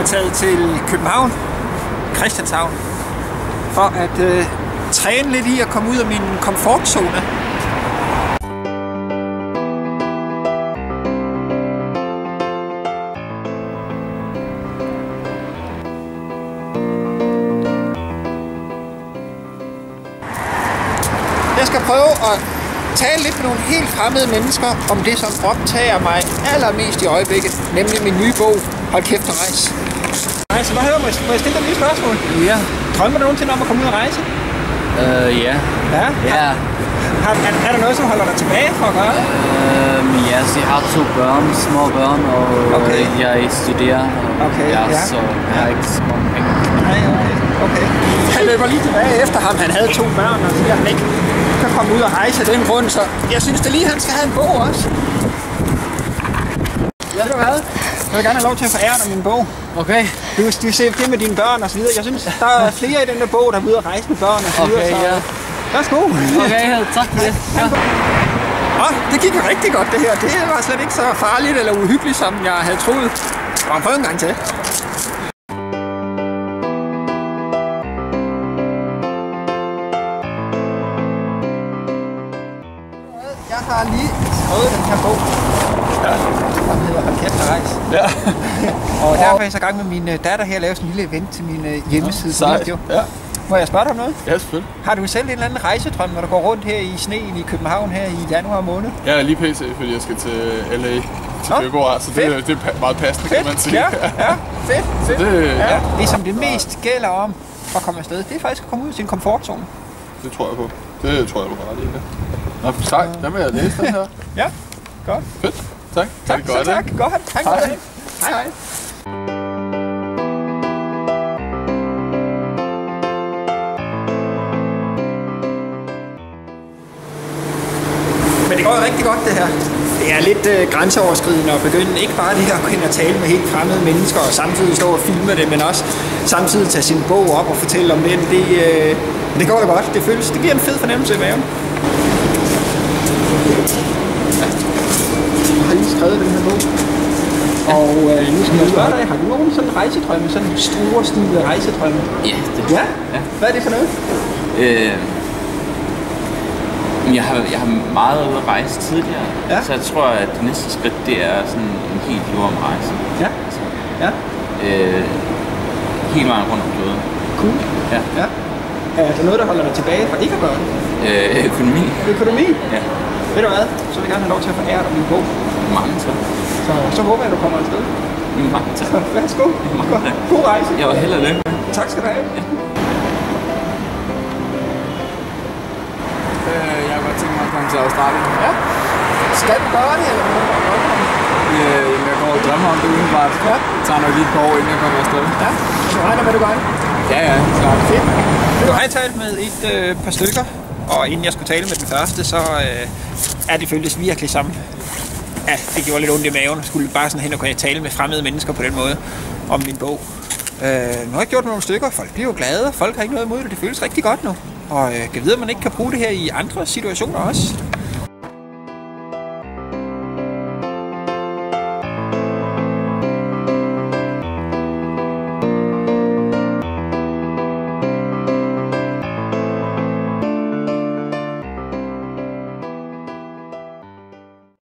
er taget til København, Christianshavn, for at træne lidt i at komme ud af min komfortzone. Jeg skal prøve at tale lidt med nogle helt fremmede mennesker om det, som optager mig allermest i øjeblikket, nemlig min nye bog, Hold kæft og rejs. Nej, så må jeg stille dig et spørgsmål? Ja. Drømmer du nogensinde om at komme ud og rejse? Ja. Ja? Ja. Er der noget, som holder dig tilbage for at gøre det? Ja, så jeg har 2 børn, små børn, og jeg studerer. Så jeg har ikke så mange penge. Nej, okay. Han løber lige tilbage efter ham. Han havde 2 børn, og siger, han ikke kan komme ud og rejse af den grund, så jeg synes det lige, han skal have en bog også. Ja, ved du hvad? Jeg vil gerne have lov til at forære dig min bog. Okay. Du ser det med dine børn og så videre. Jeg synes, der er flere i den der bog, der er ude at rejse med børn og så videre. Okay, ja. Værsgo. Okay, tak for det. Ja. Det gik jo rigtig godt det her. Det var slet ikke så farligt eller uhyggeligt, som jeg havde troet. Og prøv en gang til. Jeg har lige skrevet den her bog. Ja. Den hedder Hold kæft og rejs. Ja. Og derfor er jeg så i gang med min datter her at lave sådan en lille event til min hjemmeside video. Ja. Må jeg spørge dig om noget? Ja, selvfølgelig. Har du selv en eller anden rejsedrøm, når du går rundt her i sneen i København her i januar måned? Jeg er lige pt, fordi jeg skal til LA til februar, så det er meget passende, kan man sige. Ja, fedt. Det, Det som det mest gælder om at komme afsted, det er faktisk at komme ud af sin komfortzone. Det tror jeg på. Det tror jeg på ret i det. Nå, tak. Der vil jeg læse den her. Ja, godt. Fedt. Tak. Tak. Godt. Hej. Hej. Men det går jo rigtig godt det her. Det er lidt grænseoverskridende at begynde ikke bare det her at kunne tale med helt fremmede mennesker og samtidig stå og filme det, men også samtidig tage sin bog op og fortælle om den. Det går jo godt. Det giver en fed fornemmelse i maven. Jeg har lige skrevet den her bog. Og nu skal jeg spørge dig, har du nogen sådan rejsedrømme, sådan store stilede rejsedrømme? Ja, det Ja? Hvad er det for noget? Jeg har meget ude at rejse tidligere, så jeg tror, at det næste skridt, det er sådan en helt jordrejse. Ja. Ja. Hele vejen rundt om kloden. Cool. Ja. Er der noget, der holder dig tilbage fra ikke at gøre det? Økonomi. Økonomi? Ja. Ved du hvad? Så vil jeg gerne have lov til at forære dig min bog. Mange tak. Så håber jeg, at du kommer afsted. Mange tak. Så værsgo. God rejse. Jeg var held og lykke. Tak skal du have. Ja. Jeg har godt tænkt mig at komme til Australien. Ja. Skal du gøre det, eller hvad? Jeg går og drømmer om det udenbart. Ja. Det tager nok lige et par år, inden jeg kommer afsted. Ja. Du regner med, du gør det? Ja, klart. Fedt. Nu har jeg talt med et par stykker, og inden jeg skulle tale med den første, så det føltes virkelig som... Ja, det gjorde lidt ondt i maven. Jeg skulle bare sådan hen og kunne tale med fremmede mennesker på den måde om min bog. Nu har jeg gjort nogle stykker. Folk bliver jo glade. Folk har ikke noget imod det. Det føles rigtig godt nu. Og jeg ved, at man ikke kan bruge det her i andre situationer også.